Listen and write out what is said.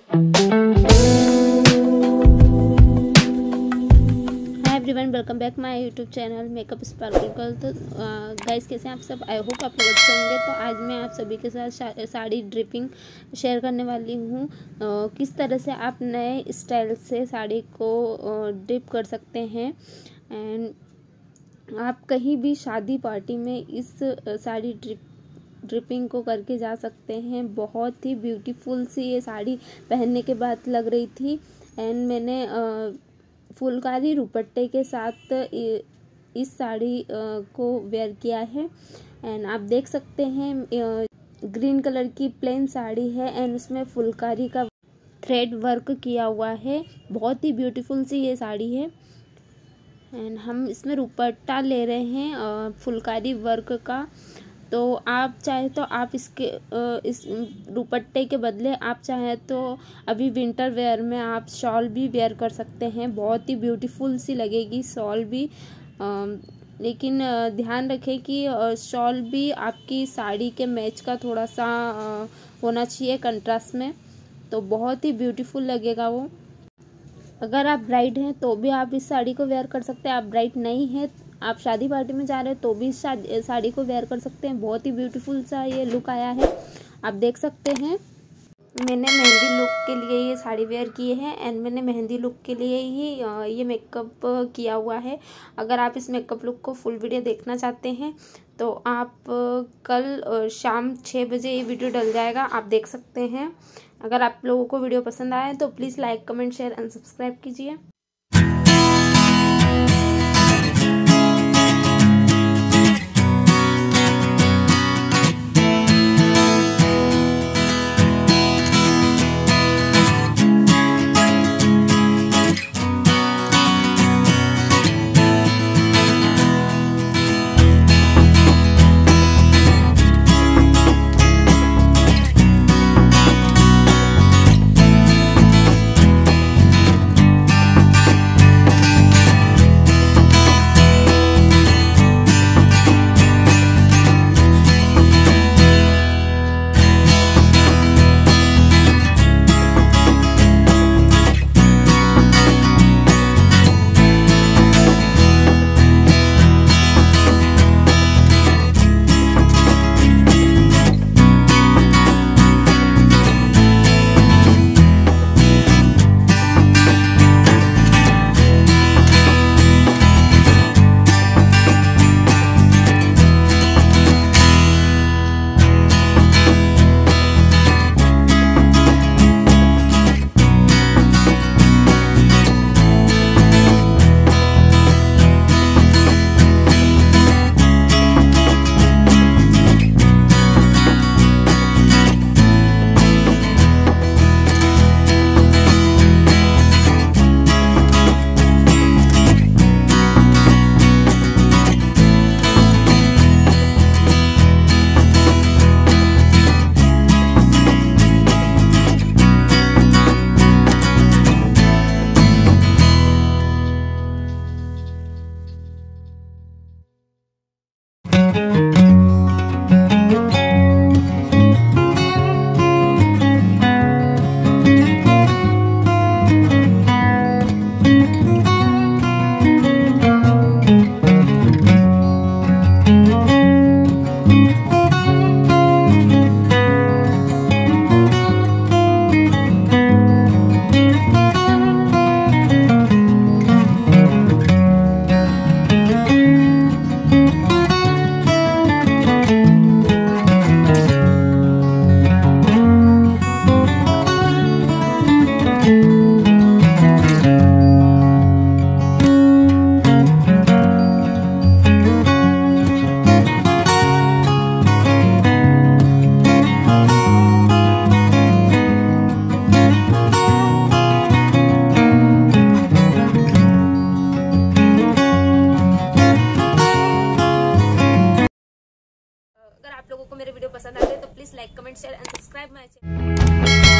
Everyone, welcome back my YouTube channel makeup sparkle girl. तो guys, कैसे हैं आप सब? आई होप आप लोग अच्छे होंगे। तो आज मैं आप सभी के साथ साड़ी ड्रिपिंग शेयर करने वाली हूँ। किस तरह से आप नए स्टाइल से साड़ी को ड्रिप कर सकते हैं। एंड आप कहीं भी शादी पार्टी में इस साड़ी ड्रिपिंग को करके जा सकते हैं। बहुत ही ब्यूटीफुल सी ये साड़ी पहनने के बाद लग रही थी। एंड मैंने फुलकारी दुपट्टे के साथ इस साड़ी को वेयर किया है। एंड आप देख सकते हैं ग्रीन कलर की प्लेन साड़ी है एंड उसमें फुलकारी का थ्रेड वर्क किया हुआ है। बहुत ही ब्यूटीफुल सी ये साड़ी है। एंड हम इसमें दुपट्टा ले रहे हैं फुलकारी वर्क का। तो आप चाहे तो आप इस दुपट्टे के बदले आप चाहे तो अभी विंटर वेयर में आप शॉल भी वेयर कर सकते हैं। बहुत ही ब्यूटीफुल सी लगेगी शॉल भी। लेकिन ध्यान रखें कि शॉल भी आपकी साड़ी के मैच का थोड़ा सा होना चाहिए कंट्रास्ट में, तो बहुत ही ब्यूटीफुल लगेगा वो। अगर आप ब्राइड हैं तो भी आप इस साड़ी को वेयर कर सकते हैं। आप ब्राइड नहीं हैं, आप शादी पार्टी में जा रहे हैं तो भी इस साड़ी को वेयर कर सकते हैं। बहुत ही ब्यूटीफुल सा ये लुक आया है, आप देख सकते हैं। मैंने मेहंदी लुक के लिए ये साड़ी वेयर की है एंड मैंने मेहंदी लुक के लिए ही ये मेकअप किया हुआ है। अगर आप इस मेकअप लुक को फुल वीडियो देखना चाहते हैं तो आप कल शाम 6 बजे ये वीडियो डल जाएगा, आप देख सकते हैं। अगर आप लोगों को वीडियो पसंद आए तो please like, comment, share and subscribe कीजिए। अगर आप लोगों को मेरे वीडियो पसंद आते हैं तो please like, comment, share and subscribe my channel.